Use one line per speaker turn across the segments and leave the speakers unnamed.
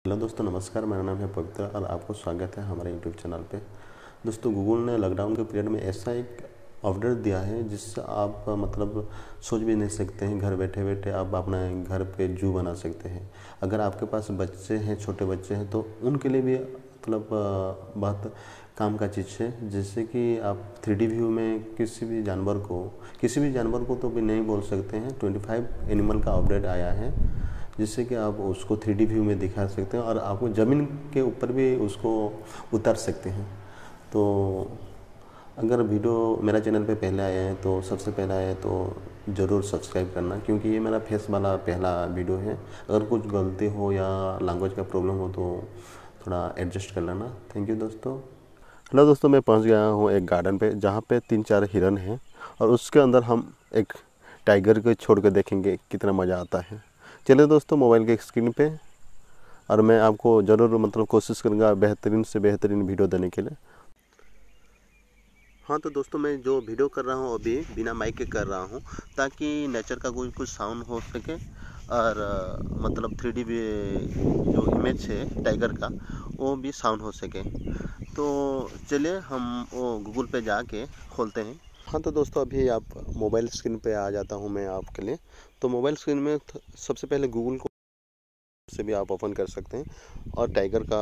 Hello दोस्तों, नमस्कार। मेरा नाम है पवित्र और आपको स्वागत है हमारे यूट्यूब चैनल पे। दोस्तों, गूगल ने लॉकडाउन के पीरियड में ऐसा एक अपडेट दिया है जिससे आप मतलब सोच भी नहीं सकते हैं, घर बैठे बैठे आप अपना घर पे जू बना सकते हैं। अगर आपके पास बच्चे हैं, छोटे बच्चे हैं, तो उनके लिए भी मतलब बहुत काम का चीज़ है। जैसे कि आप 3D व्यू में किसी भी जानवर को तो भी नहीं बोल सकते हैं। 25 एनिमल का अपडेट आया है जिससे कि आप उसको 3D व्यू में दिखा सकते हैं और आपको ज़मीन के ऊपर भी उसको उतार सकते हैं। तो अगर वीडियो मेरा चैनल पे पहले आया है तो सबसे पहला है तो ज़रूर सब्सक्राइब करना, क्योंकि ये मेरा फेस वाला पहला वीडियो है। अगर कुछ गलती हो या लैंग्वेज का प्रॉब्लम हो तो थोड़ा एडजस्ट कर लेना। थैंक यू दोस्तों। हेलो दोस्तों, मैं पहुंच गया हूं एक गार्डन पे जहां पे 3-4 हिरन हैं और उसके अंदर हम एक टाइगर को छोड़ कर देखेंगे कितना मज़ा आता है। चलिए दोस्तों, मोबाइल के स्क्रीन पे, और मैं आपको ज़रूर मतलब कोशिश करूँगा बेहतरीन से बेहतरीन वीडियो देने के लिए। हाँ तो दोस्तों, मैं जो वीडियो कर रहा हूँ अभी बिना माइक के कर रहा हूँ ताकि नेचर का कुछ साउंड हो सके और मतलब 3D भी जो इमेज है टाइगर का वो भी साउंड हो सके। तो चलिए हम वो गूगल पे जाके खोलते हैं। हाँ तो दोस्तों, अभी आप मोबाइल स्क्रीन पे आ जाता हूँ मैं आपके लिए। तो मोबाइल स्क्रीन में सबसे पहले गूगल को से भी आप ओपन कर सकते हैं और टाइगर का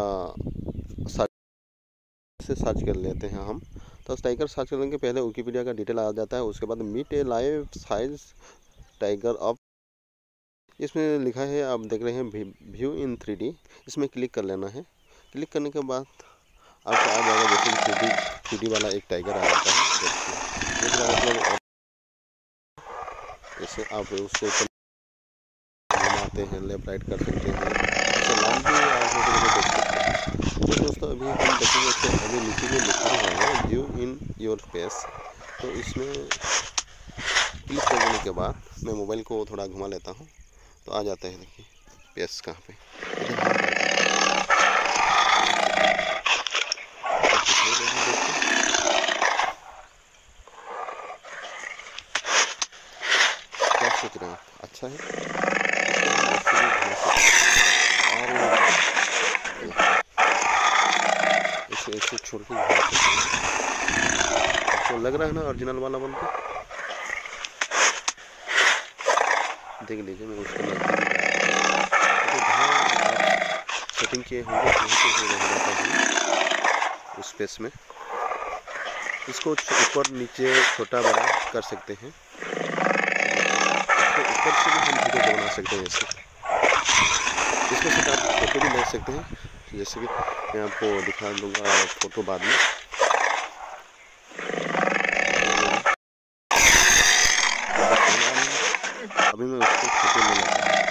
सर्च कर लेते हैं हम। तो टाइगर सर्च करने के पहले विकिपीडिया का डिटेल आ जाता है। उसके बाद meet a life size tiger of, इसमें लिखा है, आप देख रहे हैं व्यू इन 3D। इसमें क्लिक कर लेना है। क्लिक करने के बाद आपको आ जाएगा जैसे 3D वाला एक टाइगर आ जाता है। मतलब जैसे आप उसको घुमाते हैं, लेफ्ट राइट कर सकते हैं, जैसे लाइन भी आप देख सकते हैं। तो दोस्तों, अभी हम देखेंगे कि अभी नीचे में लिखा हुआ है व्यू इन योर फेस। तो इसमें क्लिक कर देने के बाद मैं मोबाइल को थोड़ा घुमा लेता हूँ तो आ जाता है। देखिए फेस कहाँ पे, क्या सोच रहे हैं आप? अच्छा है, इसे ऐसे छोड़ के आपको लग रहा है ना ओरिजिनल वाला बन के। देख लीजिए, मैं उसको सेटिंग किए होंगे उस पेज में। इसको ऊपर नीचे छोटा बड़ा कर सकते हैं। इसको ऊपर से भी हम वीडियो बना सकते हैं। ऐसे इसमें से आप फोटो भी ले सकते हैं, जैसे कि मैं आपको दिखा दूंगा फोटो बाद में। अभी मैं उसको फोटो ले लेता हूँ,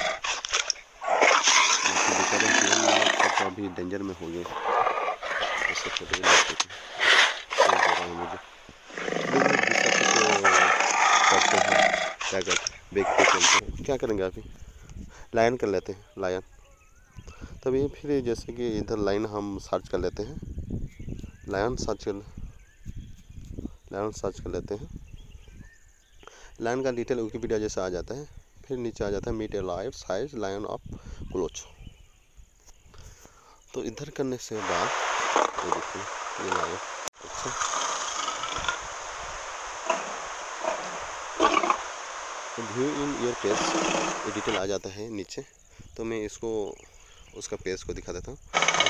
बेचारे अभी डेंजर में हो गए। ऐसे फोटो भी ले सकते हैं मुझे। करते हैं क्या करते हैं, बैक पे चलते हैं। क्या करेंगे अभी लायन कर लेते हैं, लायन। तभी फिर जैसे कि इधर लाइन हम सर्च कर लेते हैं, लायन सर्च कर लेते हैं। लायन का डिटेल विकिपीडिया जैसा आ जाता है। फिर नीचे आ जाता है meet a life size lion of क्लोच। तो इधर करने से बाद ये देखिए ये लायन। अच्छा, व्यू इन योर पेज ये डिटेल आ जाता है नीचे। तो मैं इसको उसका पेज को दिखा देता हूँ।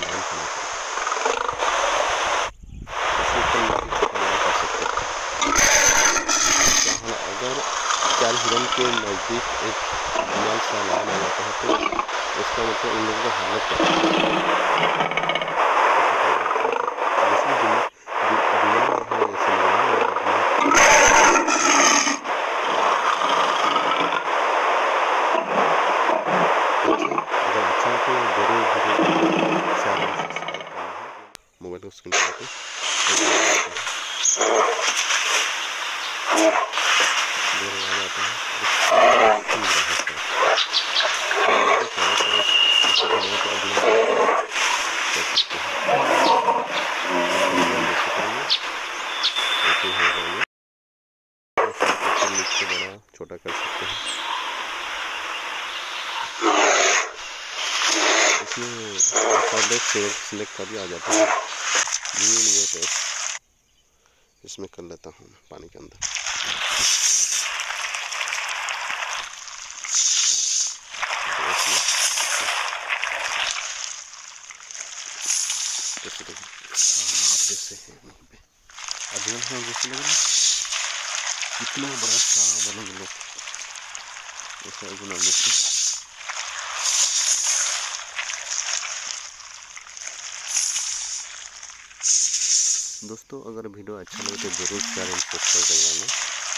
अगर 4 हिरन के नज़दीक एक लाल सा लाइन आ जाता है तो इसका मतलब इन लोगों का हालत मोबाइल को स्क्रीन पर छोटा कर सकते हैं। इसमें सिलेक्ट कर आ जाता है। ये टेस्ट इसमें कर लेता हूँ पानी के अंदर। जैसे है वहाँ पे अध्ययन है, जैसे लग रहा है कितना बड़ा सा बनेंगे लोग ऐसा गुना देखते। दोस्तों अगर वीडियो अच्छा लगे तो ज़रूर चैनल सब्सक्राइब कर लेना।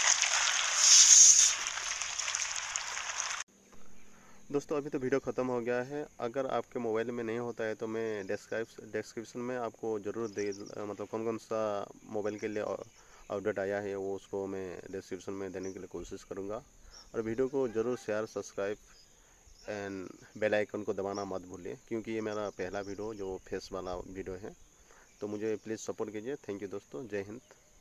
दोस्तों अभी तो वीडियो ख़त्म हो गया है। अगर आपके मोबाइल में नहीं होता है तो मैं डिस्क्रिप्शन में आपको ज़रूर दे मतलब कौन कौन सा मोबाइल के लिए अपडेट आया है वो उसको मैं डिस्क्रिप्शन में देने के लिए कोशिश करूँगा। और वीडियो को ज़रूर share, subscribe and bell icon को दबाना मत भूलिए, क्योंकि ये मेरा पहला वीडियो जो फेस वाला वीडियो है। तो मुझे प्लीज़ सपोर्ट कीजिए। थैंक यू दोस्तों, जय हिंद।